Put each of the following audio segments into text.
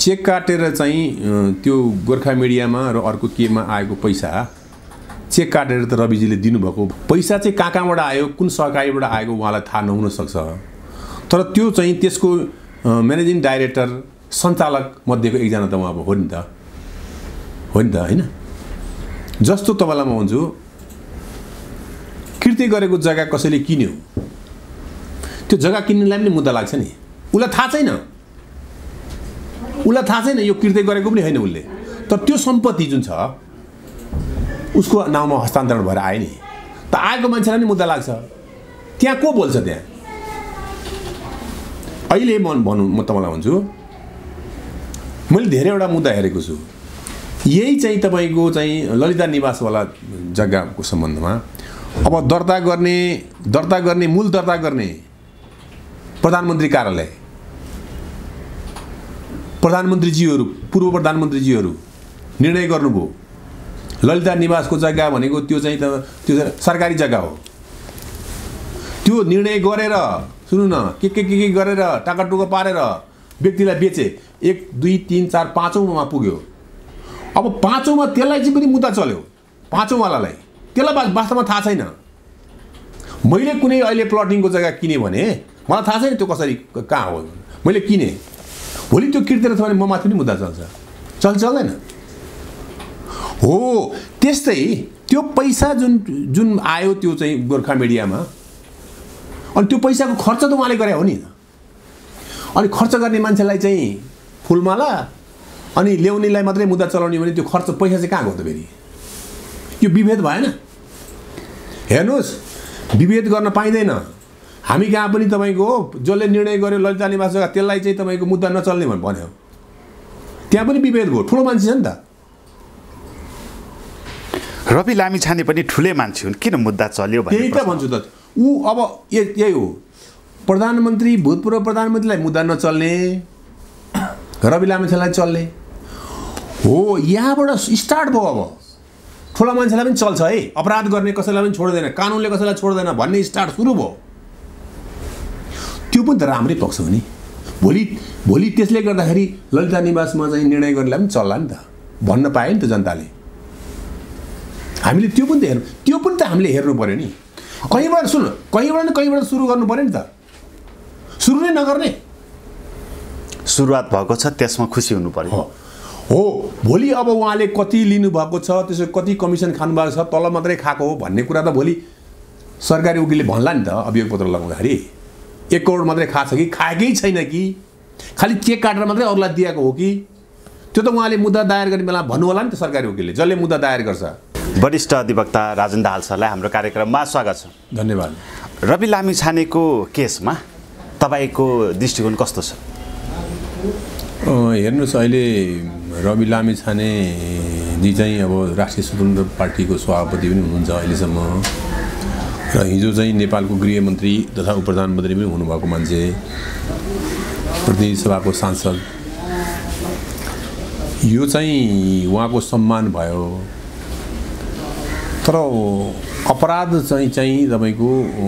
Check काटेर चाहिँ त्यो गोर्खा मिडियामा र अर्को केमा आएको पैसा चेक काटेर त रविजीले दिनुभएको पैसा चाहिँ कहाँबाट आयो, कुन सहकारीबाट आएको उहाँलाई थाहा नहुन सक्छ। तर त्यो चाहिँ त्यसको म्यानेजिङ डाइरेक्टर सञ्चालक मध्येको एकजना त उहाँ हो नि त, होइन? जस्तो तपाईँलाई म भन्छु, कृत्य गरेको जग्गा कसैले किन्यो, त्यो जग्गा किन्नेलाई पनि मुद्दा लाग्छ नि। उसलाई थाहा छैन यो कृत्य गरेको पनि होइन उसले, तर त्यो सम्पत्ति जुन छ उसको नाउँमा हस्तान्तरण भएर आयो नि, त आएको मान्छेलाई पनि मुद्दा लाग्छ। त्यहाँ को बोल्छ? त्यहाँ अहिले म तपाईँलाई भन्छु, मैले धेरैवटा मुद्दा हेरेको छु। यही चाहिँ तपाईँको चाहिँ ललिता निवासवाला जग्गाको सम्बन्धमा अब दर्ता गर्ने मूल दर्ता गर्ने प्रधानमन्त्री कार्यालय, प्रधानमन्त्रीजीहरू, पूर्व प्रधानमन्त्रीजीहरू निर्णय गर्नुभयो ललिता निवासको जग्गा भनेको त्यो सरकारी जग्गा हो। त्यो निर्णय गरेर सुन्नु न, के गरेर टाकाटुका पारेर व्यक्तिलाई बेचे। 1 2 3 4 5औँमा पुग्यो। अब 5औँमा त्यसलाई चाहिँ पनि मुद्दा चल्यो, 5औँवालालाई। त्यसलाई वास्तवमा थाहा छैन। मैले कुनै अहिले प्लटिङको जग्गा किने भने मलाई थाहा छैन त्यो कसरी कहाँ हो, मैले किने। भोलि त्यो किर्तेर छ भने म माथि पनि मुद्दा चल्दैन हो। त्यस्तै त्यो पैसा जुन आयो त्यो चाहिँ गोर्खा मिडियामा, अनि त्यो पैसाको खर्च त उहाँले गरे हो नि। अनि खर्च गर्ने मान्छेलाई चाहिँ फुलमाला अनि ल्याउनेलाई मात्रै मुद्दा चलाउने भने त्यो खर्च पैसा चाहिँ कहाँ गयो त फेरि? यो विभेद भएन? हेर्नुहोस्, विभेद गर्न पाइँदैन। हामी कहाँ पनि तपाईँको जसले निर्णय गर्यो ललिता निवास जग्गा त्यसलाई चाहिँ तपाईँको मुद्दा नचल्ने भन्यो। त्यहाँ पनि विभेद भयो, ठुलो मान्छे छ नि त। रवि लामिछाने पनि ठुलै मान्छे हुन्, किन मुद्दा चल्यो भने? त्यही त भन्छु त। ऊ अब यही हो, प्रधानमन्त्री, भूतपूर्व प्रधानमन्त्रीलाई मुद्दा नचल्ने, रवि लामिछानेलाई चल्ने हो। यहाँबाट स्टार्ट भयो। अब ठुला मान्छेलाई पनि चल्छ है, अपराध गर्ने कसैलाई पनि छोड्दैन, कानुनले कसैलाई छोड्दैन भन्ने स्टार्ट सुरु भयो। त्यो पनि त राम्रै पक्ष हो नि। भोलि त्यसले गर्दाखेरि ललिता निवासमा चाहिँ निर्णय गर्नेलाई पनि चल्ला नि त, भन्न पायो नि त जनताले। हामीले त्यो पनि त हामीले हेर्नु पर्यो नि। कहीँबाट सुरु गर्नु पर्यो नि त। सुरु नै नगर्ने, सुरुवात भएको छ त्यसमा खुसी हुनु पर्यो हो। भोलि अब उहाँले कति लिनुभएको छ, त्यसो कति कमिसन खानुभएको छ, तल मात्रै खाएको हो भन्ने कुरा त भोलि सरकारी वकिलले भन्ला नि त। अभियोग पत्र लगाउँदाखेरि 1 करोड मात्रै खाएको छ कि खाएकै छैन कि खालि चेक काटेर मात्रै अरूलाई दिएको हो कि, त्यो त उहाँले मुद्दा दायर गर्ने बेला भन्नु होला नि त सरकारी वकिलले, जसले मुद्दा दायर गर्छ। वरिष्ठ अधिवक्ता राजन दाहाल सरलाई हाम्रो कार्यक्रममा स्वागत छ। धन्यवाद। रवि लामिछानेको केसमा तपाईँको दृष्टिकोण कस्तो छ? हेर्नुहोस्, अहिले रवि लामिछानेजी चाहिँ अब राष्ट्रिय स्वतन्त्र पार्टीको सभापति पनि हुनुहुन्छ अहिलेसम्म, र हिजो चाहिँ नेपालको गृहमन्त्री तथा उपप्रधानमन्त्री पनि हुनुभएको मान्छे, प्रतिनिधि सभाको सांसद। यो चाहिँ उहाँको सम्मान भयो। तर अपराध चाहिँ तपाईँको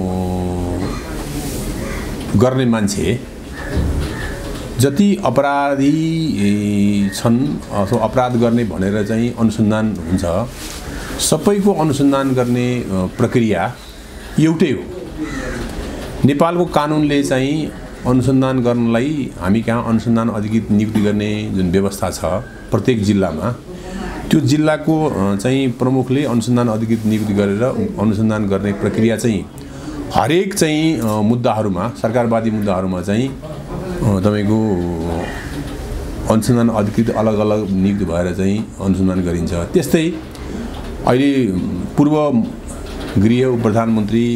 गर्ने मान्छे जति अपराधी छन् अथवा अपराध गर्ने भनेर चाहिँ अनुसन्धान हुन्छ, सबैको अनुसन्धान गर्ने प्रक्रिया एउटै हो। नेपालको कानुनले चाहिँ अनुसन्धान गर्नलाई हामी कहाँ अनुसन्धान अधिकृत नियुक्ति गर्ने जुन व्यवस्था छ प्रत्येक जिल्लामा, त्यो जिल्लाको चाहिँ प्रमुखले अनुसन्धान अधिकृत नियुक्ति गरेर अनुसन्धान गर्ने प्रक्रिया चाहिँ हरेक चाहिँ मुद्दाहरूमा, सरकारवादी मुद्दाहरूमा चाहिँ तपाईँको अनुसन्धान अधिकृत अलग अलग नियुक्ति भएर चाहिँ अनुसन्धान गरिन्छ। त्यस्तै अहिले पूर्व गृह प्रधानमन्त्री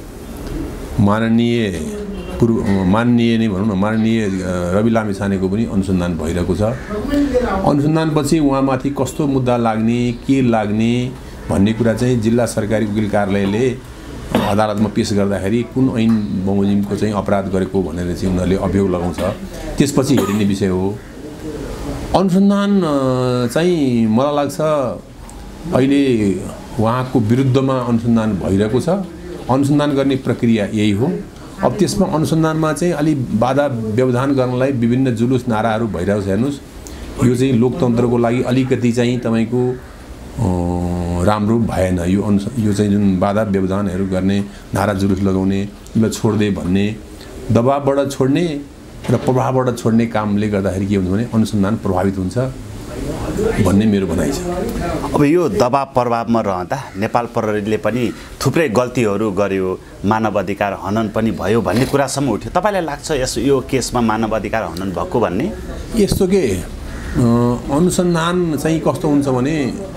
माननीय नै भनौँ न, माननीय रवि लामिछानेको पनि अनुसन्धान भइरहेको छ। अनुसन्धानपछि उहाँमाथि कस्तो मुद्दा लाग्ने, के लाग्ने भन्ने कुरा चाहिँ जिल्ला सरकारी वकिल कार्यालयले अदालतमा पेश गर्दाखेरि कुन ऐन बमोजिमको चाहिँ अपराध गरेको भनेर चाहिँ उनीहरूले अभियोग लगाउँछ, त्यसपछि हेरिने विषय हो। अनुसन्धान चाहिँ मलाई लाग्छ अहिले उहाँको विरुद्धमा अनुसन्धान भइरहेको छ। अनुसन्धान गर्ने प्रक्रिया यही हो। अब त्यसमा अनुसन्धानमा चाहिँ अलि बाधा व्यवधान गर्नलाई विभिन्न जुलुस नाराहरू भइरहेको छ। हेर्नुहोस्, यो चाहिँ लोकतन्त्रको लागि अलिकति चाहिँ तपाईँको राम्रो भएन। यो चाहिँ जुन बाधा व्यवधानहरू गर्ने, नारा जुलुस लगाउने, यसलाई छोड्दे भन्ने, दबाबबाट छोड्ने र प्रभावबाट छोड्ने कामले गर्दाखेरि के हुन्छ भने अनुसन्धान प्रभावित हुन्छ भन्ने मेरो भनाइ छ। अब यो दबाब प्रभावमा रहँदा नेपाल प्रहरीले पनि थुप्रै गल्तीहरू गर्यो, मानव अधिकार हनन पनि भयो भन्ने कुरासम्म उठ्यो। तपाईँलाई लाग्छ यो केसमा मानव अधिकार हनन भएको भन्ने? यस्तो के अनुसन्धान चाहिँ कस्तो हुन्छ भने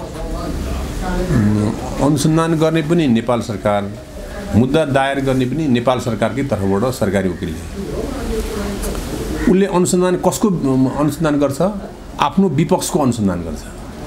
अनुसन्धान गर्ने पनि नेपाल सरकार, मुद्दा दायर गर्ने पनि नेपाल सरकारकै तर्फबाट सरकारी वकिलले। उसले अनुसन्धान कसको अनुसन्धान गर्छ? आफ्नो विपक्षको अनुसन्धान गर्छ।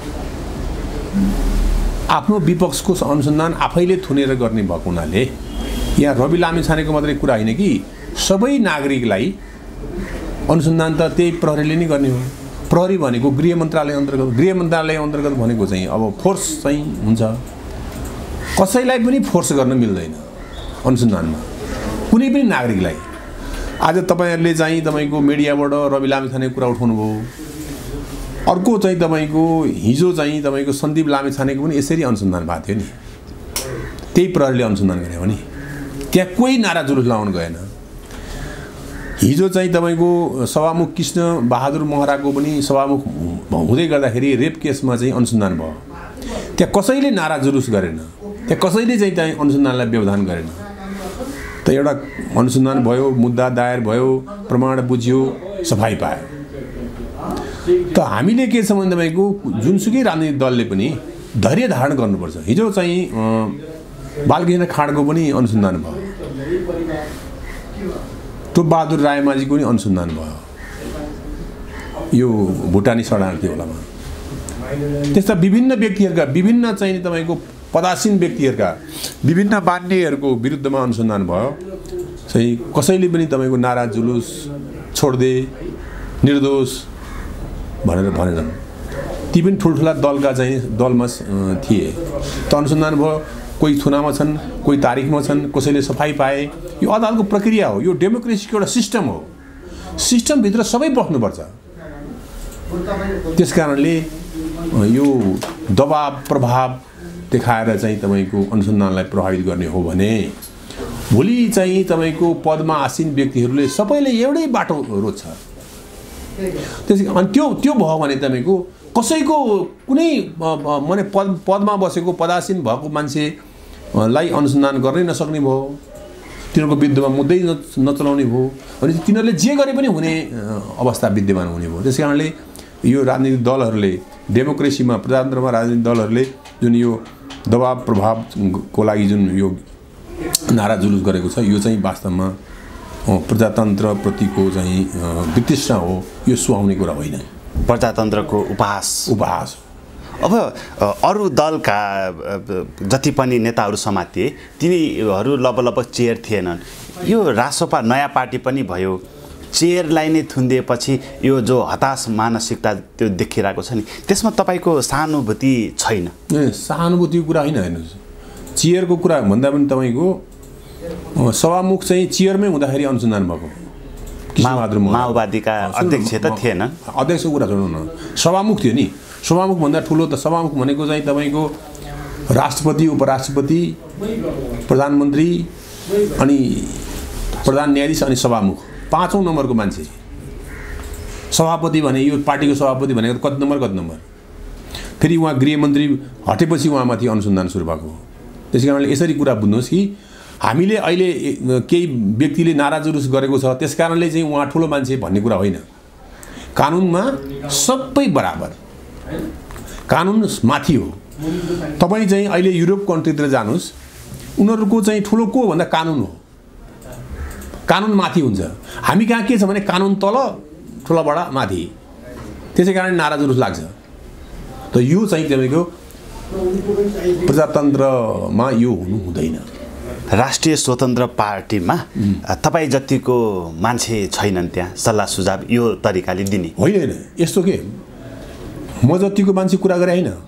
आफ्नो विपक्षको अनुसन्धान आफैले थुनेर गर्ने भएको हुनाले यहाँ रवि लामिछानेको मात्रै कुरा होइन कि सबै नागरिकलाई अनुसन्धान त त्यही प्रहरीले नै गर्ने हो। प्रहरी भनेको गृह मन्त्रालय अन्तर्गत भनेको चाहिँ अब फोर्स चाहिँ हुन्छ। कसैलाई पनि फोर्स गर्न मिल्दैन अनुसन्धानमा, कुनै पनि नागरिकलाई। आज तपाईँहरूले चाहिँ तपाईँको मिडियाबाट रवि लामिछानेको कुरा उठाउनु भयो। अर्को चाहिँ तपाईँको हिजो चाहिँ तपाईँको सन्दीप लामिछानेको पनि यसरी अनुसन्धान भएको थियो नि, त्यही प्रहरीले अनुसन्धान गरे भने त्यहाँ कोही नारा जुलुस लगाउनु गएन। हिजो चाहिँ तपाईँको सभामुख कृष्ण बहादुर महराको पनि सभामुख हुँदै गर्दाखेरि रेप केसमा चाहिँ अनुसन्धान भयो। त्यहाँ कसैले नारा जुलुस गरेन, त्यहाँ कसैले चाहिँ त्यहाँ अनुसन्धानलाई व्यवधान गरेन। त एउटा अनुसन्धान भयो, मुद्दा दायर भयो, प्रमाण बुझ्यो, सफाइ पायो। त हामीले के छ भने तपाईँको जुनसुकै राजनीतिक दलले पनि धैर्य धारण गर्नुपर्छ। हिजो चाहिँ बालकृष्ण खाँडको पनि अनुसन्धान भयो, टोपबहादुर रायमाझीको पनि अनुसन्धान भयो, यो भुटानी शरणार्थी होलामा। त्यस्ता विभिन्न व्यक्तिहरूका, विभिन्न चाहिँ तपाईँको पदासीन व्यक्तिहरूका, विभिन्न मान्यहरूको विरुद्धमा अनुसन्धान भयो। चाहिँ कसैले पनि तपाईँको नारा जुलुस छोड्दे, निर्दोष भनेर भनेनन्। ती पनि ठुल्ठुला दलका चाहिँ दलमा थिए। त अनुसन्धान भयो, कोही थुनामा छन्, कोही तारिखमा छन्, कसैले सफाइ पाए। यो अदालतको प्रक्रिया हो, यो डेमोक्रेसीको एउटा सिस्टम हो। सिस्टमभित्र सबै बस्नुपर्छ। त्यस कारणले यो दबाब प्रभाव देखाएर चाहिँ तपाईँको अनुसन्धानलाई प्रभावित गर्ने हो भने भोलि चाहिँ तपाईँको पदमा आसीन व्यक्तिहरूले सबैले एउटै बाटो रोज्छ। अनि त्यो भयो भने तपाईँको कसैको कुनै माने पदमा बसेको पदासीन भएको मान्छेलाई अनुसन्धान गर्नै नसक्ने भयो, तिनीहरूको विरुद्धमा मुद्दै नचलाउने भयो भने तिनीहरूले जे गरे पनि हुने अवस्था विद्यमान हुने भयो। त्यस कारणले यो राजनीतिक दलहरूले डेमोक्रेसीमा, प्रजातन्त्रमा राजनीतिक दलहरूले जुन यो दबाब प्रभावको लागि जुन यो नारा जुलुस गरेको छ, यो चाहिँ वास्तवमा प्रजातन्त्रप्रतिको चाहिँ वितृष्णा हो। यो सुहाउने कुरा होइन, प्रजातन्त्रको उपहास हो। अब अरू दलका जति पनि नेताहरू समातिए तिनीहरू लगभग चेयर थिएनन्। यो रासोपा नयाँ पार्टी पनि भयो, चेयरलाई नै थुनिदिएपछि यो जो हताश मानसिकता त्यो देखिरहेको छ नि, त्यसमा तपाईँको सहानुभूति छैन? सहानुभूतिको कुरा होइन। हेर्नुहोस्, चेयरको कुरा भन्दा पनि तपाईँको सभामुख चाहिँ चेयरमै हुँदाखेरि अनुसन्धान भएको। कृष्णबहादुर माओवादीका अध्यक्ष त थिएन। अध्यक्षको कुरा छोड्नु न, सभामुख थियो नि। सभामुख भन्दा ठुलो त सभामुख भनेको चाहिँ तपाईँको राष्ट्रपति, उपराष्ट्रपति, प्रधानमन्त्री अनि प्रधान न्यायाधीश अनि सभामुख, पाँचौँ नम्बरको मान्छे। सभापति भने यो पार्टीको सभापति भनेको कति नम्बर। फेरि उहाँ गृहमन्त्री हटेपछि उहाँमाथि अनुसन्धान सुरु भएको हो। त्यस कारणले यसरी कुरा बुझ्नुहोस् कि हामीले अहिले केही व्यक्तिले नारा जुलुस गरेको छ त्यस कारणले चाहिँ उहाँ ठुलो मान्छे भन्ने कुरा होइन। कानुनमा सबै बराबर, कानुन माथि हो। तपाईँ चाहिँ अहिले युरोप कन्ट्रीतिर जानुहोस्, उनीहरूको चाहिँ ठुलो को भन्दा कानुन हो। कानुन माथि हुन्छ। हामी कहाँ के छ भने कानुन तल, ठुलोबाट माथि। त्यसै कारण नारा जुलुस लाग्छ। त यो चाहिँ तपाईँको प्रजातन्त्रमा यो हुनु हुँदैन। राष्ट्रिय स्वतन्त्र पार्टीमा तपाईँ जतिको मान्छे छैनन् त्यहाँ सल्लाह सुझाव यो तरिकाले दिने? होइन, यस्तो के म जतिको मान्छे कुरा गरे होइन।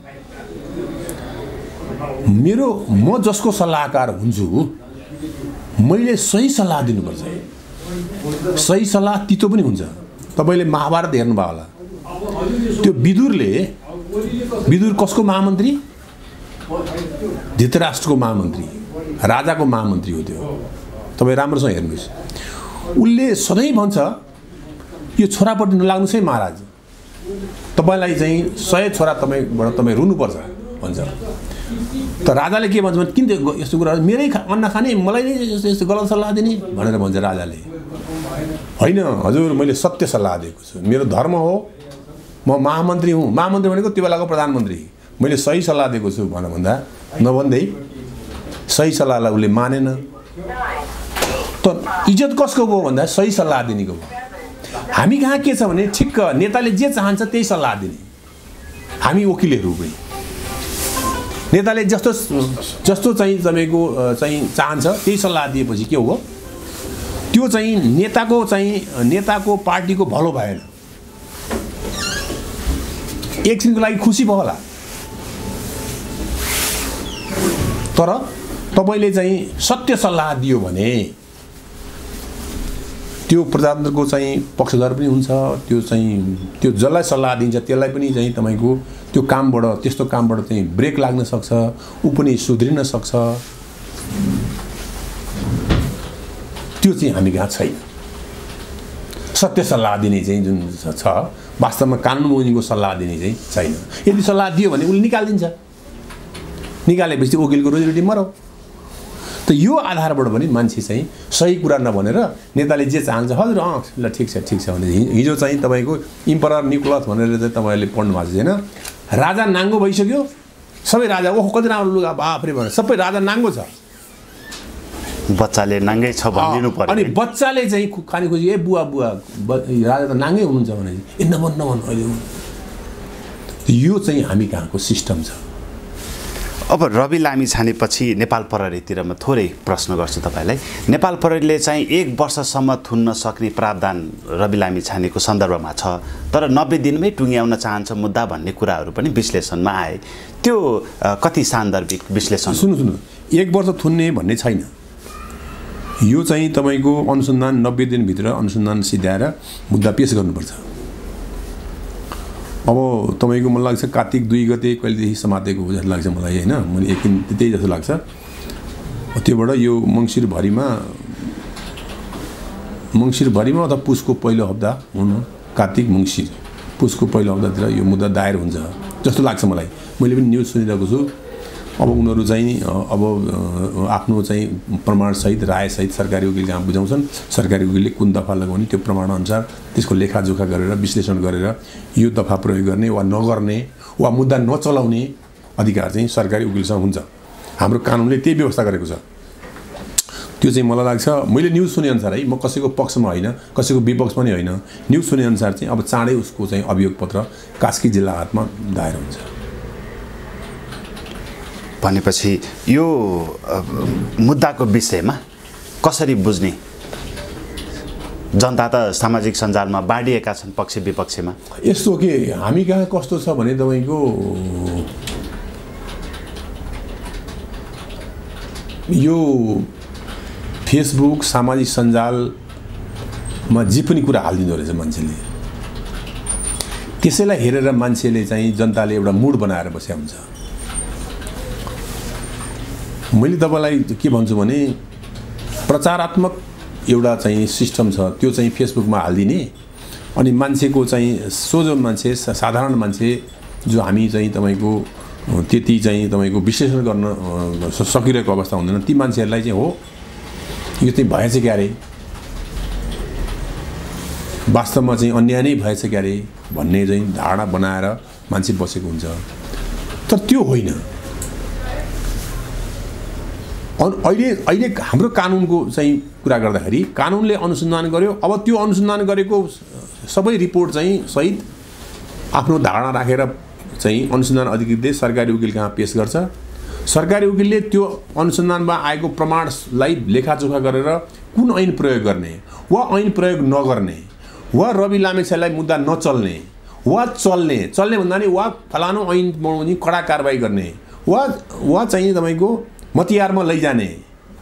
म जसको सल्लाहकार हुन्छु मैले सही सल्लाह दिनुपर्छ। सही सल्लाह तितो पनि हुन्छ। तपाईँले महाभारत हेर्नुभयो होला, त्यो विदुर कसको महामन्त्री? धृतराष्ट्रको महामन्त्री, राजाको महामन्त्री हो त्यो। तपाईँ राम्रोसँग हेर्नुहोस्, उसले सधैँ भन्छ यो छोरापट्टि नलाग्नुहोस् है महाराज, तपाईँलाई चाहिँ 100 छोरा तपाईँ रुनुपर्छ भन्छ। त राजाले के भन्छ भने किन यस्तो कुरा मेरै अन्न खाने, मलाई नै यस्तो गलत सल्लाह दिने भनेर भन्छ राजाले। होइन हजुर, मैले सत्य सल्लाह दिएको छु, मेरो धर्म हो, म महामन्त्री हुँ। महामन्त्री भनेको त्यो बेलाको प्रधानमन्त्री। मैले सही सल्लाह दिएको छु भन्दा नभन्दै सही सल्लाहलाई उसले मानेन। त इज्जत कसको भयो भन्दा सही सल्लाह दिनेको भयो। हामी कहाँ के छ भने ठिक्क नेताले जे चाहन्छ त्यही सल्लाह दिने हामी वकिलहरू पनि। नेताले जस्तो चाहिँ तपाईँको चाहिँ चाहन्छ त्यही सल्लाह दिएपछि के हो, त्यो चाहिँ नेताको पार्टीको भलो भएन। एकछिनको लागि खुसी भयो होला, तर तपाईँले चाहिँ सत्य सल्लाह दियो भने त्यो प्रजातन्त्रको चाहिँ पक्षधर पनि हुन्छ। त्यो जसलाई सल्लाह दिन्छ त्यसलाई पनि चाहिँ तपाईँको त्यो कामबाट, त्यस्तो कामबाट चाहिँ ब्रेक लाग्न सक्छ, ऊ पनि सुध्रिन सक्छ। त्यो चाहिँ हामी कहाँ छैन। सत्य सल्लाह दिने चाहिँ जुन छ वास्तवमा कानुन बमोजिमको सल्लाह दिने चाहिँ छैन। यदि सल्लाह दियो भने उसले निकालिदिन्छ, निकालेपछि वकिलको रोजीरोटी मरौ। त यो आधारबाट पनि मान्छे चाहिँ सही कुरा नभनेर नेताले जे चाहन्छ हजुर ल ठिक छ भने हिजो चाहिँ तपाईँको इम्परर निकोलस भनेर चाहिँ तपाईँहरूले पढ्नु भएको छैन, राजा नाङ्गो भइसक्यो, सबै राजा ओहो कति राम्रो लुगा बाफरे भनेर सबै राजा नाङ्गो छ, बच्चाले नाङ्गै छ भनिदिनु पर्यो। अनि बच्चाले चाहिँ खाने खोजी ए बुवा राजा त नाङ्गै हुनुहुन्छ भने ए नभन अहिले यो चाहिँ हामी कहाँको सिस्टम छ। अब रवि लामिछानेपछि नेपाल प्रहरीतिर म थोरै प्रश्न गर्छु तपाईँलाई। नेपाल प्रहरीले चाहिँ 1 वर्षसम्म थुन्न सक्ने प्रावधान रवि लामिछानेको सन्दर्भमा छ, तर 90 दिनमै टुङ्ग्याउन चाहन्छ मुद्दा भन्ने कुराहरू पनि विश्लेषणमा आए। त्यो कति सान्दर्भिक विश्लेषण? सुन्नु 1 वर्ष थुन्ने भन्ने छैन। यो चाहिँ तपाईँको अनुसन्धान 90 दिनभित्र अनुसन्धान सिद्ध्याएर मुद्दा पेश गर्नुपर्छ। अब तपाईँको मलाई लाग्छ कार्तिक 2 गते कहिलेदेखि समातेको हो जस्तो लाग्छ मलाई, होइन मैले एक दिन त्यही जस्तो लाग्छ। त्योबाट यो मङ्सिरभरिमा अथवा पुसको पहिलो हप्ता हुनु, कार्तिक मङ्सिर पुसको पहिलो हप्तातिर यो मुद्दा दायर हुन्छ जस्तो लाग्छ मलाई। मैले पनि न्युज सुनिरहेको छु। अब उनीहरू चाहिँ अब आफ्नो चाहिँ प्रमाणसहित रायसहित सरकारी वकिल कहाँ बुझाउँछन्, सरकारी वकिलले कुन दफा लगाउने त्यो प्रमाणअनुसार त्यसको लेखाजोखा गरेर विश्लेषण गरेर यो दफा प्रयोग गर्ने वा नगर्ने वा मुद्दा नचलाउने अधिकार चाहिँ सरकारी वकिलसँग हुन्छ। हाम्रो कानुनले त्यही व्यवस्था गरेको छ। त्यो चाहिँ मलाई लाग्छ, मैले न्युज सुनेअनुसार है, म कसैको पक्षमा होइन कसैको विपक्ष पनि होइन, न्युज सुनेअनुसार चाहिँ अब चाँडै उसको चाहिँ अभियोग पत्र कास्की जिल्ला हातमा दायर हुन्छ। भनेपछि यो मुद्दाको विषयमा कसरी बुझ्ने? जनता त सामाजिक सञ्जालमा बाँडिएका छन् पक्ष विपक्षमा। यस्तो के हामी कहाँ कस्तो छ भने तपाईँको यो फेसबुक सामाजिक सञ्जालमा जे पनि कुरा हालिदिँदो रहेछ मान्छेले, त्यसैलाई हेरेर मान्छेले चाहिँ जनताले एउटा मुड बनाएर बसेका हुन्छ। मैले तपाईँलाई के भन्छु भने प्रचारात्मक एउटा चाहिँ सिस्टम छ, त्यो चाहिँ फेसबुकमा हालिदिने, अनि मान्छेको चाहिँ सोझो मान्छे साधारण मान्छे जो हामी चाहिँ तपाईँको त्यति चाहिँ तपाईँको विश्लेषण गर्न सकिरहेको अवस्था हुँदैन, ती मान्छेहरूलाई चाहिँ हो यो चाहिँ भएछ क्या अरे, वास्तवमा चाहिँ अन्याय नै भएछ क्या अरे भन्ने चाहिँ धारणा बनाएर मान्छे बसेको हुन्छ। तर त्यो होइन। अहिले हाम्रो कानुनको चाहिँ कुरा गर्दाखेरि कानुनले अनुसन्धान गर्यो। अब त्यो अनुसन्धान गरेको सबै रिपोर्ट चाहिँ सहित आफ्नो धारणा राखेर चाहिँ अनुसन्धान अधिकृतले सरकारी वकिल कहाँ पेश गर्छ। सरकारी वकिलले त्यो अनुसन्धानमा आएको प्रमाणलाई लेखाजोखा गरेर कुन ऐन प्रयोग गर्ने वा ऐन प्रयोग नगर्ने वा रवि लामेछानेलाई मुद्दा नचल्ने वा चल्ने भन्दा नि वा फलानु ऐन बनाउने कडा कारबाही गर्ने वा चाहिँ तपाईँको मतियारमा लैजाने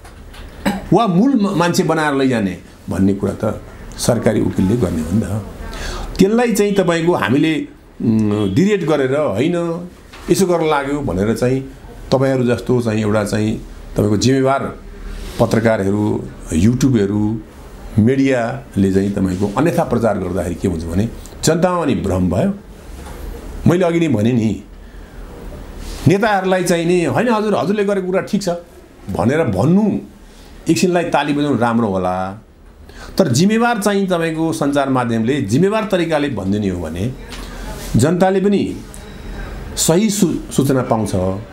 वा मूल मान्छे बनाएर लैजाने भन्ने कुरा त सरकारी वकिलले गर्ने हो नि त। त्यसलाई चाहिँ तपाईँको हामीले डिरेट गरेर होइन यसो गर्न लाग्यो भनेर चाहिँ तपाईँहरू जस्तो चाहिँ एउटा चाहिँ तपाईँको जिम्मेवार पत्रकारहरू युट्युबहरू मिडियाले चाहिँ तपाईँको अन्यथा प्रचार गर्दाखेरि के हुन्छ भने जनतामा नि भ्रम भयो। मैले अघि नै भने नि नेताहरूलाई चाहिँ नि होइन हजुरले गरेको कुरा ठिक छ भनेर भन्नु एकछिनलाई ताली बजाउनु राम्रो होला, तर जिम्मेवार चाहिँ तपाईँको सञ्चार माध्यमले जिम्मेवार तरिकाले भनिदिने हो भने जनताले पनि सही सूचना पाउँछ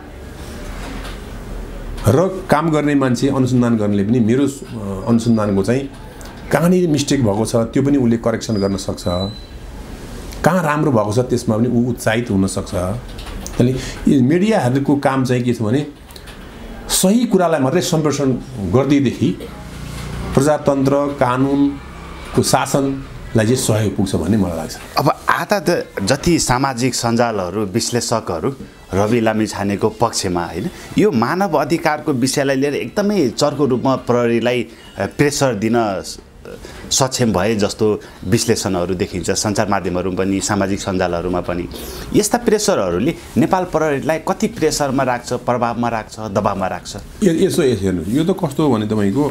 र काम गर्ने मान्छे अनुसन्धान गर्नेले पनि मेरो अनुसन्धानको चाहिँ कहाँनिर मिस्टेक भएको छ त्यो पनि उसले करेक्सन गर्न सक्छ, कहाँ राम्रो भएको छ त्यसमा पनि ऊ उत्साहित हुनसक्छ। त्यसले मिडियाहरूको काम चाहिँ के छ भने सही कुरालाई मात्रै सम्प्रेषण गर्दैदेखि प्रजातन्त्र कानुनको शासनलाई चाहिँ सहयोग पुग्छ भन्ने मलाई लाग्छ। अब आधा जति सामाजिक सञ्जालहरू विश्लेषकहरू रवि लामिछानेको पक्षमा होइन यो मानव अधिकारको विषयलाई लिएर एकदमै चर्को रूपमा प्रहरीलाई प्रेसर दिन सक्षम भए जस्तो विश्लेषणहरू देखिन्छ सञ्चार माध्यमहरूमा पनि सामाजिक सञ्जालहरूमा पनि। यस्ता प्रेसरहरूले नेपाल प्रहरीलाई कति प्रेसरमा राख्छ, प्रभावमा राख्छ, दबावमा राख्छ? यसो हेर्नु यो त कस्तो हो भने तपाईँको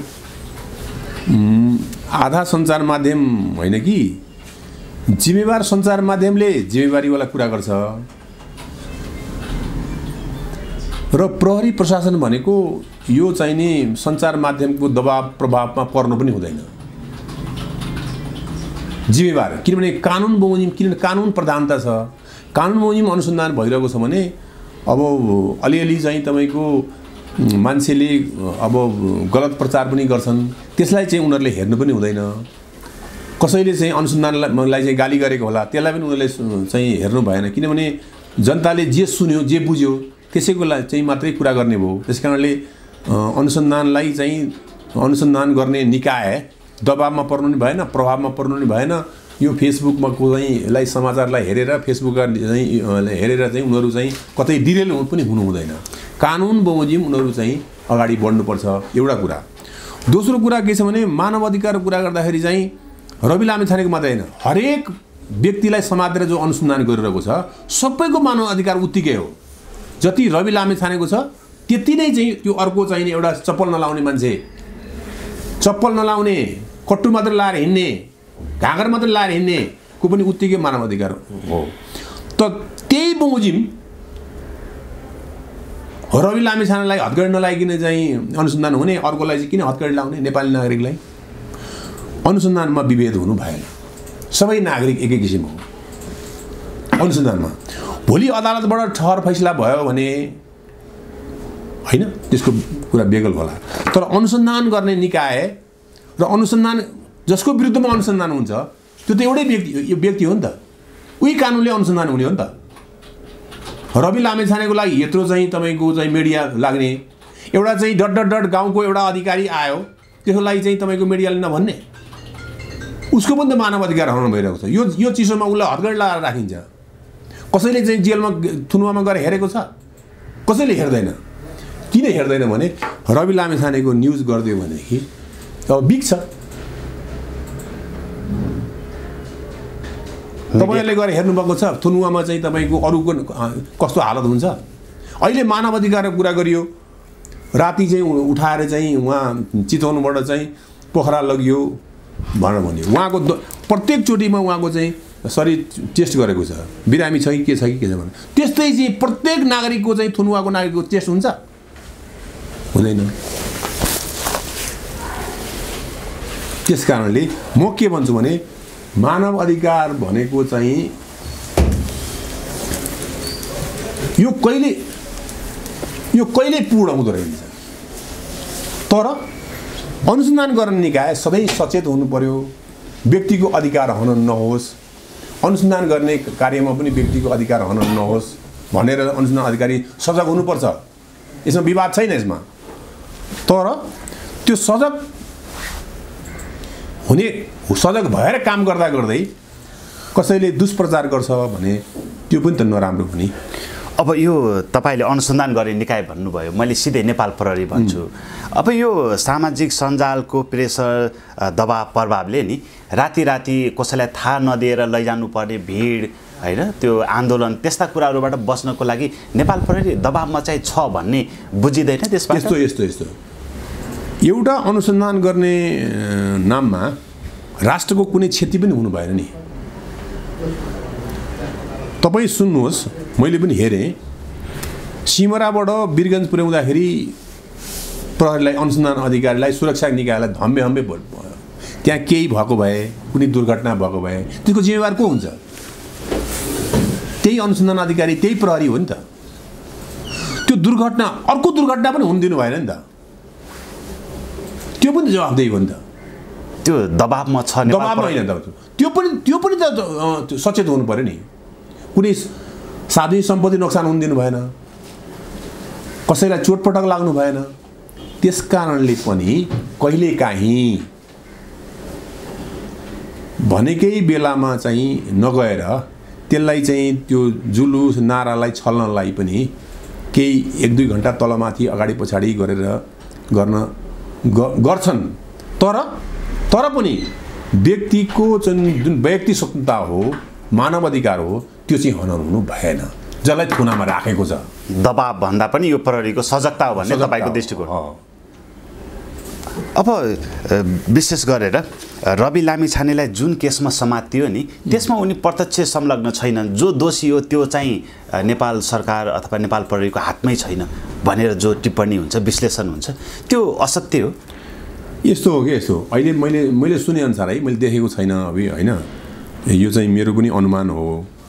आधा सञ्चार माध्यम होइन कि जिम्मेवार सञ्चार माध्यमले जिम्मेवारीवाला कुरा गर्छ र प्रहरी प्रशासन भनेको यो चाहिँ नि सञ्चार माध्यमको दबाव प्रभावमा पर्नु पनि हुँदैन। जिम्मेवार किनभने कानुन बमोजिम किनभने कानुन प्रधानता छ, कानुन बमोजिम अनुसन्धान भइरहेको छ भने अब अलिअलि चाहिँ तपाईँको मान्छेले अब गलत प्रचार पनि गर्छन्, त्यसलाई चाहिँ उनीहरूले हेर्नु पनि हुँदैन। कसैले चाहिँ अनुसन्धानलाई चाहिँ गाली गरेको होला त्यसलाई पनि उनीहरूले चाहिँ हेर्नु भएन, किनभने जनताले जे सुन्यो जे बुझ्यो त्यसैको चाहिँ मात्रै कुरा गर्ने भयो। त्यस कारणले अनुसन्धानलाई चाहिँ अनुसन्धान गर्ने निकाय दबावमा पर्नु नि भएन, प्रभावमा पर्नु नि भएन। यो फेसबुकमा चाहिँ समाचारलाई हेरेर फेसबुकमा चाहिँ हेरेर चाहिँ उनीहरू चाहिँ कतै डिरेल पनि हुनु हुँदैन। कानुन बमोजिम उनीहरू चाहिँ अगाडि बढ्नुपर्छ एउटा कुरा। दोस्रो कुरा के छ भने मानव अधिकारको कुरा गर्दाखेरि चाहिँ रवि लामिछानेको मात्रै होइन हरेक व्यक्तिलाई समातेर जो अनुसन्धान गरिरहेको छ सबैको मानव अधिकार उत्तिकै हो। जति रवि लामिछानेको छ त्यति नै चाहिँ त्यो अर्को चाहिँ एउटा चप्पल नलाउने मान्छे, चप्पल नलाउने, कट्टु मात्र लाएर हिँड्ने, घाँगर मात्र लाएर हिँड्ने को पनि उत्तिकै मानव अधिकार हो। त त्यही बमोजिम रवि लामिछानेलाई हतकडी नलागिकन चाहिँ अनुसन्धान हुने, अर्कोलाई चाहिँ किन हतकडी लाउने? नेपाली नागरिकलाई अनुसन्धानमा विभेद हुनु भएन, सबै नागरिक एकै किसिम हो अनुसन्धानमा। भोलि अदालतबाट ठहर फैसला भयो भने होइन त्यसको कुरा बेगल होला, तर अनुसन्धान गर्ने निकाय र अनुसन्धान जसको विरुद्धमा अनुसन्धान हुन्छ त्यो त एउटै व्यक्ति हो नि त, उही कानुनले अनुसन्धान हुने हो नि त। रवि लामिछानेको लागि यत्रो चाहिँ तपाईँको चाहिँ मिडिया लाग्ने, एउटा चाहिँ डट गाउँको एउटा अधिकारी आयो त्यसको लागि चाहिँ तपाईँको मिडियाले नभन्ने, उसको पनि त मानव अधिकार हनन भइरहेको छ। यो चिसोमा उसलाई हतकडी लगाएर राखिन्छ। कसैले चाहिँ जेलमा थुनुवामा गएर हेरेको छ? कसैले हेर्दैन। किन हेर्दैन भने रवि लामिछानेको न्युज गरिदियो भनेदेखि अब बिग्छ। तपाईँहरूले गएर हेर्नुभएको छ थुनुवामा चाहिँ तपाईँको अरूको कस्तो हालत हुन्छ? अहिले मानव अधिकारको कुरा गरियो, राति चाहिँ उठाएर चाहिँ उहाँ चितवनबाट चाहिँ पोखरा लगियो भनेर भन्यो। उहाँको प्रत्येक चोटिमा उहाँको चाहिँ शरीर टेस्ट गरेको छ, बिरामी छ कि के छ भने त्यस्तै चाहिँ प्रत्येक नागरिकको चाहिँ थुनुवाको नागरिकको टेस्ट हुन्छ? हुँदैन। त्यस कारणले म के भन्छु भने मानव अधिकार भनेको चाहिँ यो कहिले पूर्ण हुँदो रहेछ। तर अनुसन्धान गर्ने निकाय सधैँ सचेत हुनु पर्यो, व्यक्तिको अधिकार हनन नहोस्, अनुसन्धान गर्ने कार्यमा पनि व्यक्तिको अधिकार हनन नहोस् भनेर अनुसन्धान अधिकारी सजग हुनुपर्छ। यसमा विवाद छैन यसमा। तर त्यो सजग भएर काम गर्दा गर्दै कसैले दुष्प्रचार गर्छ भने त्यो पनि त नराम्रो हो नि। अब यो तपाईले अनुसन्धान गर्ने निकाय भन्नुभयो, मैले सिधै नेपाल प्रहरी भन्छु। अब यो सामाजिक सञ्जालको प्रेसर दबाव प्रभावले नि राति कसैलाई थाहा नदिएर लैजानु पर्ने भिड हैन, त्यो आन्दोलन त्यस्ता कुराहरूबाट बस्नको लागि नेपाल प्रहरी दबावमा चाहिँ छ भन्ने बुझिदैन त्यसबाट? यस्तो एउटा अनुसन्धान गर्ने नाममा राष्ट्रको कुनै क्षति पनि हुनु भएन नि। तपाईँ सुन्नुहोस्, मैले पनि हेरेँ, सिमराबाट वीरगञ्ज पुर्याउँदाखेरि प्रहरीलाई, अनुसन्धान अधिकारीलाई, सुरक्षा निकायलाई धम्बे भयो। त्यहाँ केही भएको भए, कुनै दुर्घटना भएको भए त्यसको जिम्मेवार को हुन्छ? त्यही अनुसन्धान अधिकारी, त्यही प्रहरी हो नि त। त्यो दुर्घटना, अर्को दुर्घटना पनि हुन दिनु भएन नि त। त्यो पनि जवाफदेही हो नि त। त्यो दबावमा छ, दबावमा होइन त। त्यो पनि त सचेत हुनु पर्यो नि। कुनै सार्वजनिक सम्पत्ति नोक्सान हुन दिनु भएन, कसैलाई चोटपटक लाग्नु भएन। त्यस कारणले पनि कहिलेकाहीँ भनेकै बेलामा चाहिँ नगएर त्यसलाई चाहिँ त्यो जुलुस नारालाई छल्नलाई पनि केही 1-2 घण्टा तलमाथि अगाडि पछाडि गरेर गर्छन्। तर पनि व्यक्तिको जुन व्यक्ति स्वतन्त्रता हो, मानव अधिकार हो, त्यो चाहिँ हनन हुनु भएन, जसलाई थुनामा राखेको छ। दबाब भन्दा पनि यो प्रहरीको सजगता हो भन्ने तपाईको दृष्टिकोण। अब विशेष गरेर रवि लामिछानेलाई जुन केसमा समातियो नि, त्यसमा उनी प्रत्यक्ष संलग्न छैनन्। जो दोषी हो त्यो चाहिँ नेपाल सरकार अथवा नेपाल प्रहरीको हातमै छैन भनेर जो टिप्पणी हुन्छ, विश्लेषण हुन्छ, त्यो असत्य हो। यस्तो हो कि यस्तो, अहिले मैले सुनेअनुसार है, मैले देखेको छैन अभी होइन, यो चाहिँ मेरो पनि अनुमान हो।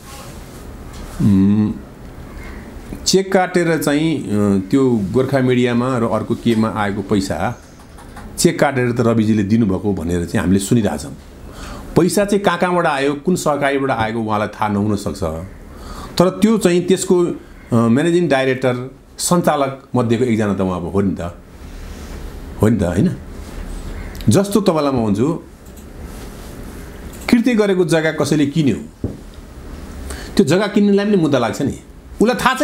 चेक काटेर चाहिँ त्यो गोर्खा मिडियामा र अर्को केमा आएको पैसा चेक काटेर त रविजीले दिनुभएको भनेर चाहिँ हामीले सुनिरहेछौँ। पैसा चाहिँ कहाँबाट आयो, कुन सहकारीबाट आएको उहाँलाई थाहा नहुन सक्छ। तर त्यो चाहिँ त्यसको म्यानेजिङ डाइरेक्टर, सञ्चालक मध्येको एकजना त उहाँ हो नि त, होइन? जस्तो तपाईँलाई म भन्छु, कृत्य गरेको जग्गा कसैले किन्यो, त्यो जग्गा किन्नेलाई पनि मुद्दा लाग्छ नि। उसलाई थाहा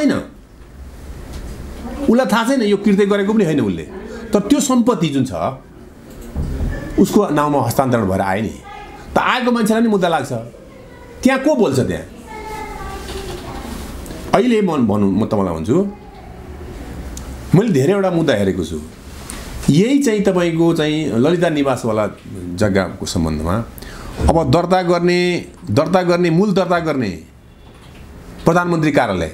छैन यो कृत्य गरेको पनि होइन उसले, तर त्यो सम्पत्ति जुन छ उसको नाउँमा हस्तान्तरण भएर आयो नि, त आएको मान्छेलाई पनि मुद्दा लाग्छ। त्यहाँ को बोल्छ? त्यहाँ अहिले म तपाईँलाई भन्छु, मैले धेरैवटा मुद्दा हेरेको छु। यही चाहिँ तपाईँको चाहिँ ललिता निवासवाला जग्गाको सम्बन्धमा अब दर्ता गर्ने मूल दर्ता गर्ने प्रधानमन्त्री कार्यालय,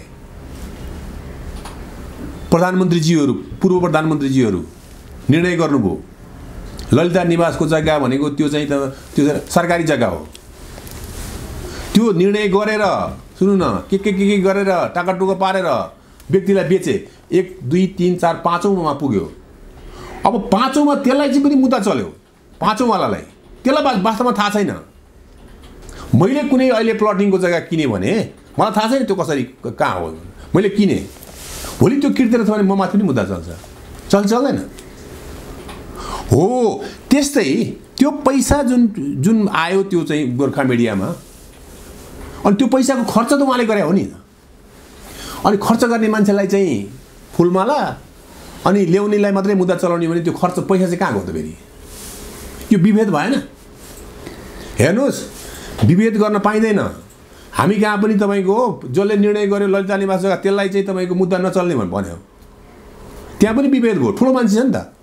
प्रधानमन्त्रीजीहरू, पूर्व प्रधानमन्त्रीजीहरू निर्णय गर्नुभयो ललिता निवासको जग्गा भनेको त्यो सरकारी जग्गा हो। त्यो निर्णय गरेर सुन्नु न, के गरेर टाकाटुका पारेर व्यक्तिलाई बेचे। 1, 2, 3, 4, 5औँमा पुग्यो। अब 5औँमा त्यसलाई चाहिँ पनि मुद्दा चल्यो, 5औँवालालाई। त्यसलाई वास्तवमा थाहा छैन। मैले कुनै अहिले प्लटिङको जग्गा किने भने मलाई थाहा छैन त्यो कसरी कहाँ हो, मैले किने, भोलि त्यो कृत्य छ भने म माथि पनि मुद्दा चल्दैन हो। त्यस्तै त्यो पैसा जुन आयो त्यो चाहिँ गोर्खा मिडियामा, अनि त्यो पैसाको खर्च त उहाँले गरे हो नि। अनि खर्च गर्ने मान्छेलाई चाहिँ फुलमाला अनि ल्याउनेलाई मात्रै मुद्दा चलाउने भने त्यो खर्च पैसा चाहिँ कहाँ गयो त फेरि? यो विभेद भएन? हेर्नुहोस्, विभेद गर्न पाइँदैन। हामी कहाँ पनि तपाईँको जसले निर्णय गर्यो ललिता निवास जग्गा, त्यसलाई चाहिँ तपाईँको मुद्दा नचल्ने भन्यो। त्यहाँ पनि विभेद भयो, ठुलो मान्छे छ नि त।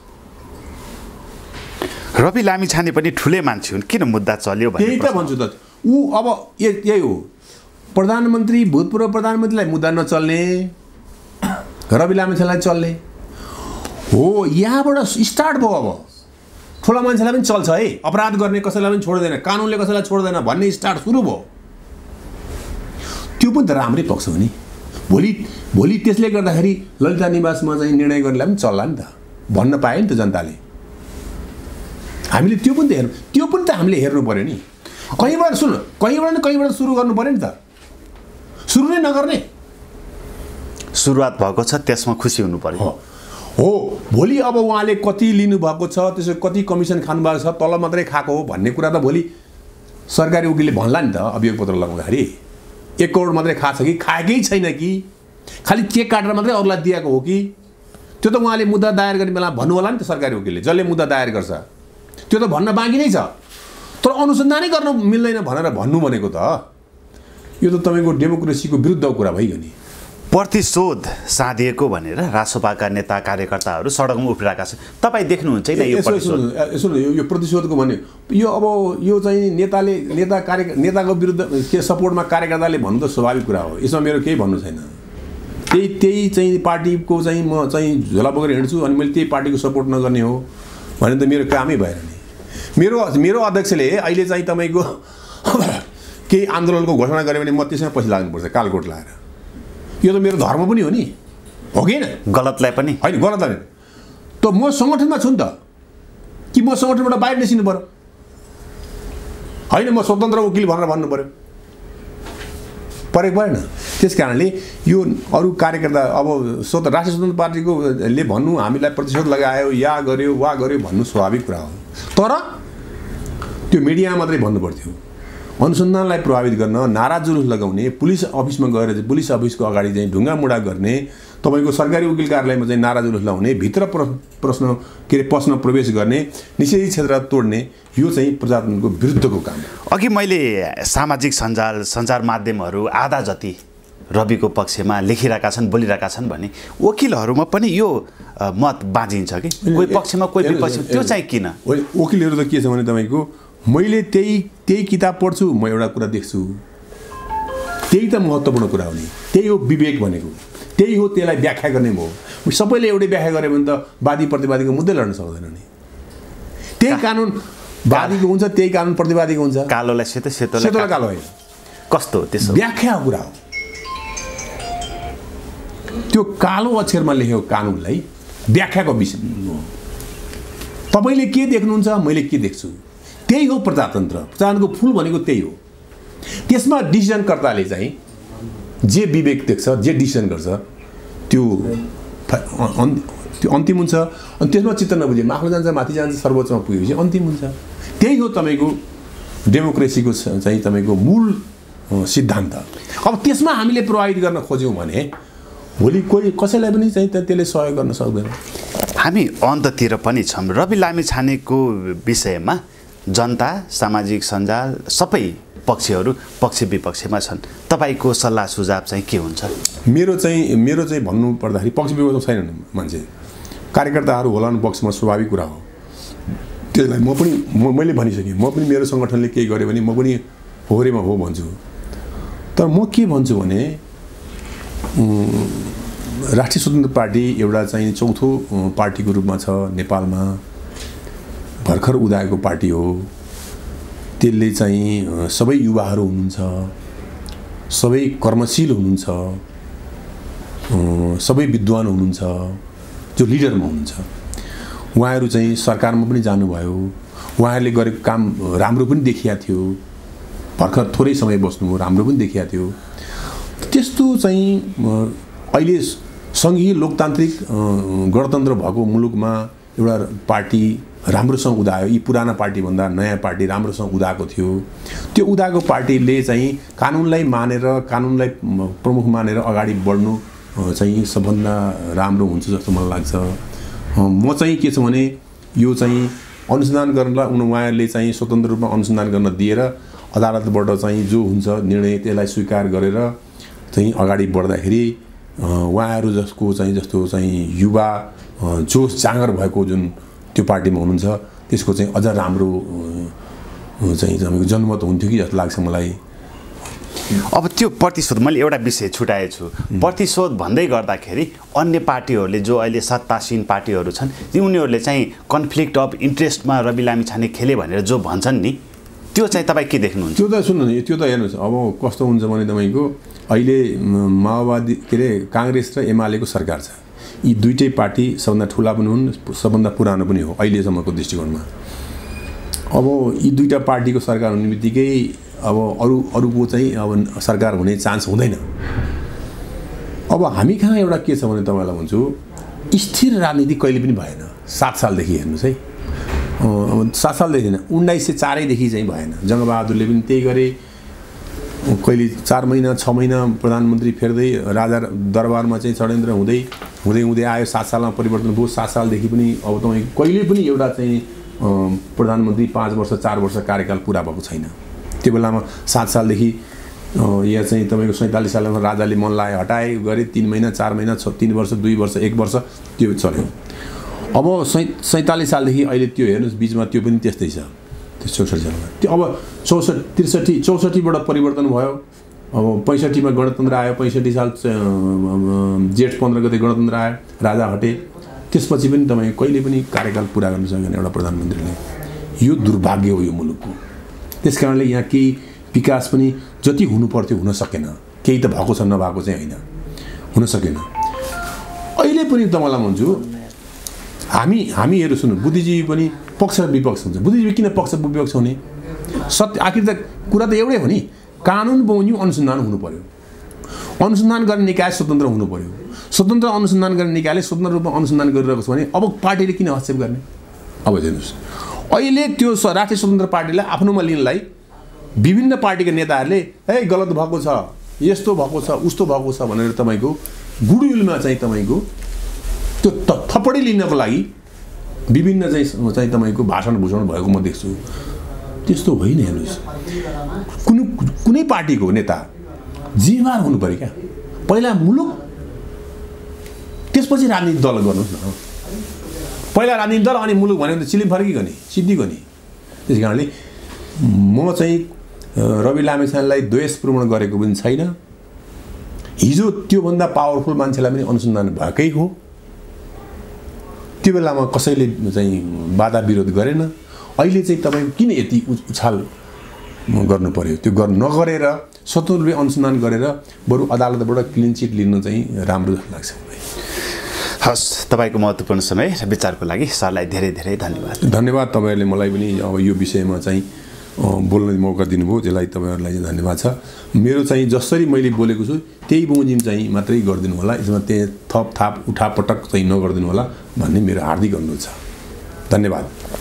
रवि लामिछाने पनि ठुलै मान्छे हुन्, किन मुद्दा चल्यो भन्ने? त्यही त भन्छु त। ऊ अब यही हो, प्रधानमन्त्री, भूतपूर्व प्रधानमन्त्रीलाई मुद्दा नचल्ने, रवि लामिछानेलाई चल्ने हो। यहाँबाट स्टार्ट भयो। अब ठुला मान्छेलाई पनि चल्छ है, अपराध गर्ने कसैलाई पनि छोड्दैन, कानुनले कसैलाई छोड्दैन भन्ने स्टार्ट सुरु भयो। त्यो पनि त राम्रै पक्ष हो नि। भोलि त्यसले गर्दाखेरि ललिता निवासमा चाहिँ निर्णय गर्नेलाई पनि चल्ला नि त, भन्न पायो नि त जनताले। हामीले त्यो पनि त हामीले हेर्नु पर्यो नि। कहीँबाट सुरु गर्नु पर्यो नि त। सुरु नै नगर्ने, सुरुवात भएको छ त्यसमा खुसी हुनु पर्यो हो। भोलि अब उहाँले कति लिनुभएको छ, त्यसो कति कमिसन खानुभएको छ, तल मात्रै खाएको हो भन्ने कुरा त भोलि सरकारी वकिलले भन्ला नि त। अभियोग पत्र लगाउँदाखेरि 1 करोड मात्रै खाएको छ कि खाएकै छैन कि खालि चेक काटेर मात्रै अरूलाई दिएको हो कि त्यो त उहाँले मुद्दा दायर गर्ने बेला भन्नु होला नि त सरकारी वकिलले जसले मुद्दा दायर गर्छ त्यो त भन्न बाँकी नै छ तर अनुसन्धानै गर्न मिल्दैन भनेर भन्नु भनेको त यो त तपाईँको डेमोक्रेसीको विरुद्धको कुरा भइगयो नि प्रतिशोध साधिएको भनेर रासोपाका नेता कार्यकर्ताहरू सडकमा उफ्रिरहेका छन् तपाईँ देख्नुहुन्छ कि यो प्रतिशोध यसो यो प्रतिशोधको भने यो अब यो चाहिँ नेताको विरुद्ध के सपोर्टमा कार्यकर्ताले भन्नु त स्वाभाविक कुरा हो यसमा मेरो केही भन्नु छैन त्यही चाहिँ पार्टीको चाहिँ म चाहिँ झोला बोकेर हिँड्छु अनि मैले त्यही पार्टीको सपोर्ट नगर्ने हो भने त मेरो कामै भएन नि मेरो अध्यक्षले अहिले चाहिँ तपाईँको केही आन्दोलनको घोषणा गऱ्यो भने म त्यसमा पछि लाग्नुपर्छ कालकोट लाएर यो त मेरो धर्म पनि हो नि हो कि होइन गलतलाई पनि होइन गलतलाई त म सङ्गठनमा छु नि त कि म सङ्गठनबाट बाहिर निस्किनु पर्यो होइन म स्वतन्त्र वकिल भनेर भन्नु पर्यो परेको परेन त्यस कारणले यो अरू कार्यकर्ता अब राष्ट्रिय स्वतन्त्र पार्टीकोले भन्नु हामीलाई प्रतिशोध लगायो या गर्यो वा गर्यो भन्नु स्वाभाविक कुरा हो तर त्यो मिडियामा मात्रै भन्नु पर्थ्यो अनुसन्धानलाई प्रभावित गर्न नारा जुलुस लगाउने पुलिस अफिसमा गएर चाहिँ पुलिस अफिसको अगाडि चाहिँ ढुङ्गा मुढा गर्ने तपाईँको सरकारी वकिल कार्यालयमा चाहिँ नारा जुलुस लगाउने भित्र पस्न प्रवेश गर्ने निषेधित क्षेत्र तोड्ने यो चाहिँ प्रजातन्त्रको विरुद्धको काम हो अघि मैले सामाजिक सञ्चार माध्यमहरू आधा जति रविको पक्षमा लेखिरहेका छन् बोलिरहेका छन् भने वकिलहरूमा पनि यो मत बाँझिन्छ कि कोही पक्षमा कोही विपक्षमा त्यो चाहिँ किन वकिलहरू त के छ भने तपाईँको मैले त्यही किताब पढ्छु म एउटा कुरा देख्छु त्यही त महत्त्वपूर्ण कुरा हो नि त्यही हो विवेक भनेको त्यही हो त्यसलाई व्याख्या गर्ने हो सबैले एउटै व्याख्या गरे भने त वादी प्रतिवादीको मुद्दै लड्न सक्दैन नि त्यही कानुन वादीको हुन्छ त्यही कानुन प्रतिवादीको हुन्छ कालोलाई सेतो सेतोलाई कालो होइन कस्तो त्यसो व्याख्या कुरा हो त्यो कालो अक्षरमा लेखेको कानुनलाई व्याख्याको विषय हो तपाईँले के देख्नुहुन्छ मैले के देख्छु त्यही हो प्रजातन्त्रको फुल भनेको त्यही हो त्यसमा डिसिजनकर्ताले चाहिँ जे विवेक देख्छ जे डिसिजन गर्छ त्यो अन्तिम हुन्छ अनि त्यसमा चित्त नबुझे माथि जान्छ माथि जान्छ सर्वोच्चमा पुगेपछि अन्तिम हुन्छ त्यही हो तपाईँको डेमोक्रेसीको चाहिँ तपाईँको मूल सिद्धान्त अब त्यसमा हामीले प्रभावित गर्न खोज्यौँ भने भोलि कोही कसैलाई पनि चाहिँ त्यसले सहयोग गर्न सक्दैन हामी अन्ततिर पनि छौँ रवि लामिछानेको विषयमा जनता सामाजिक सञ्जाल सबै पक्षहरू पक्ष विपक्षमा छन् तपाईँको सल्लाह सुझाव चाहिँ के हुन्छ मेरो चाहिँ भन्नु पर्दाखेरि पक्ष विपक्ष छैन मान्छे कार्यकर्ताहरू होलान् पक्षमा स्वाभाविक कुरा हो त्यसलाई म पनि मैले भनिसकेँ म पनि मेरो सङ्गठनले केही गर्यो भने म पनि होरेमा हो भन्छु तर म के भन्छु भने राष्ट्रिय स्वतन्त्र पार्टी एउटा चाहिँ चौथो पार्टीको रूपमा छ नेपालमा भर्खर उदाएको पार्टी हो त्यसले चाहिँ सबै युवाहरू हुनुहुन्छ सबै कर्मशील हुनुहुन्छ सबै विद्वान हुनुहुन्छ जो लिडरमा हुनुहुन्छ उहाँहरू चाहिँ सरकारमा पनि जानुभयो उहाँहरूले गरेको काम राम्रो पनि देखिया थियो भर्खर थोरै समय बस्नु राम्रो पनि देखिया थियो त्यस्तो चाहिँ अहिले सङ्घीय लोकतान्त्रिक गणतन्त्र भएको मुलुकमा एउटा पार्टी राम्रोसँग उदायो यी पुराना पार्टीभन्दा नयाँ पार्टी राम्रोसँग उदाएको थियो त्यो उदाएको पार्टीले चाहिँ कानुनलाई मानेर कानुनलाई प्रमुख मानेर अगाडि बढ्नु चाहिँ सबभन्दा राम्रो हुन्छ जस्तो मलाई लाग्छ म चाहिँ के छ भने यो चाहिँ अनुसन्धान गर्नलाई उहाँहरूले चाहिँ स्वतन्त्र रूपमा अनुसन्धान गर्न दिएर अदालतबाट चाहिँ जो हुन्छ निर्णय त्यसलाई स्वीकार गरेर चाहिँ अगाडि बढ्दाखेरि उहाँहरू जस्तो चाहिँ युवा जोस जाँगर भएको जुन त्यो पार्टीमा हुनुहुन्छ त्यसको चाहिँ अझ राम्रो चाहिँ तपाईँको जनमत हुन्थ्यो कि जस्तो लाग्छ मलाई अब त्यो प्रतिशोध मैले एउटा विषय छुटाएछु प्रतिशोध भन्दै गर्दाखेरि अन्य पार्टीहरूले जो अहिले सत्तासीन पार्टीहरू छन् उनीहरूले चाहिँ कन्फ्लिक्ट अफ इन्ट्रेस्टमा रवि लामिछाने खेले भनेर जो भन्छन् नि त्यो चाहिँ तपाईँ के देख्नुहुन्छ त्यो त सुन्नु न त्यो त हेर्नुहोस् अब कस्तो हुन्छ भने तपाईँको अहिले माओवादी के अरे काङ्ग्रेस र एमालेको सरकार छ यी दुईटै पार्टी सबभन्दा ठुला पनि हुन् सबभन्दा पुरानो पनि हो अहिलेसम्मको दृष्टिकोणमा अब यी दुईटा पार्टीको सरकार हुने बित्तिकै अब अरूको चाहिँ अब सरकार हुने चान्स हुँदैन अब हामी कहाँ एउटा के छ भने तपाईँलाई भन्छु स्थिर राजनीति कहिले पनि भएन 7 सालदेखि हेर्नुहोस् है अब 7 सालदेखि होइन 1904 देखि चाहिँ भएन जङ्गबहादुरले पनि त्यही गरे कहिले 4 महिना 6 महिना प्रधानमन्त्री फेर्दै राजा दरबारमा चाहिँ षड्यन्त्र हुँदै हुँदै हुँदै आयो। 7 सालमा परिवर्तन भयो। 7 सालदेखि पनि अब तपाईँ कहिले पनि एउटा चाहिँ प्रधानमन्त्री 5 वर्ष 4 वर्ष कार्यकाल पुरा भएको छैन। त्यो बेलामा 7 सालदेखि यहाँ चाहिँ तपाईँको 47 सालमा राजाले मन लाए हटाए गरे 3 महिना 4 महिना 3 वर्ष 2 वर्ष 1 वर्ष त्यो चल्यो। अब 47 सालदेखि अहिले त्यो हेर्नुहोस् बिचमा त्यो पनि त्यस्तै छ। त्यो 64 सालमा त्यो अब 64बाट परिवर्तन भयो। अब 65मा गणतन्त्र आयो। 65 साल जेठ 15 गते गणतन्त्र आयो। राजा हटे। त्यसपछि पनि तपाईँ कहिले पनि कार्यकाल पुरा गर्न सकेन एउटा प्रधानमन्त्रीले। यो दुर्भाग्य हो यो मुलुकको। त्यस कारणले यहाँ केही विकास पनि जति हुनु पर्थ्यो हुन सकेन। केही त भएको छ नभएको चाहिँ होइन, हुन सकेन। अहिले पनि तपाईँलाई भन्छु हामीहरू सुन्नु बुद्धिजीवी पनि पक्ष विपक्ष हुन्छ। बुद्धिजीवी किन पक्ष विपक्ष हुने? सत्य आखिर त कुरा त एउटै हो नि। कानुन बमोजिम अनुसन्धान हुनु पर्यो। अनुसन्धान गर्ने निकाय स्वतन्त्र हुनु पर्यो। स्वतन्त्र अनुसन्धान गर्ने निकायले स्वतन्त्र रूपमा अनुसन्धान गरिरहेको छ भने अब पार्टीले किन हस्तक्षेप गर्ने? अब हेर्नुहोस् अहिले त्यो राष्ट्रिय स्वतन्त्र पार्टीलाई आफ्नोमा लिनलाई विभिन्न पार्टीका नेताहरूले गलत भएको छ, यस्तो भएको छ, उस्तो भएको छ भनेर तपाईँको गुडविलमा चाहिँ तपाईँको त्यो थप्पडी लिनको लागि विभिन्न चाहिँ तपाईँको भाषण भूषण भएको म देख्छु। त्यस्तो होइन। हेर्नुहोस् कुनै पार्टीको नेता जिम्मेवार हुनु पर्यो क्या। पहिला मुलुक त्यसपछि राजनीतिक दल गर्नुहोस् न। पहिला राजनीतिक दल अनि मुलुक भन्यो भने त चिलिम फर्की गर्ने सिद्धि गर्ने। त्यस कारणले म चाहिँ रवि लामिछानेलाई द्वेषपूर्ण गरेको पनि छैन। हिजो त्योभन्दा पावरफुल मान्छेलाई पनि अनुसन्धान भएकै हो। त्यो बेलामा कसैले चाहिँ बाधा विरोध गरेन। अहिले चाहिँ तपाईँ किन यति उछाल गर्नु पर्यो? त्यो नगरेर स्वतन्त्र रूपले अनुसन्धान गरेर बरु अदालतबाट क्लिन चिट लिनु चाहिँ राम्रो लाग्छ। हस्, तपाईँको महत्त्वपूर्ण समय र विचारको लागि सरलाई धेरै धेरै धन्यवाद। धन्यवाद। तपाईँहरूले मलाई पनि अब यो विषयमा चाहिँ बोल्ने मौका दिनुभयो, त्यसलाई तपाईँहरूलाई चाहिँ धन्यवाद छ। मेरो चाहिँ जसरी मैले बोलेको छु त्यही बमोजिम चाहिँ मात्रै गरिदिनु होला। यसमा त्यहाँ थप थाप उठापटक चाहिँ नगरिदिनु होला भन्ने मेरो हार्दिक अनुरोध छ। धन्यवाद।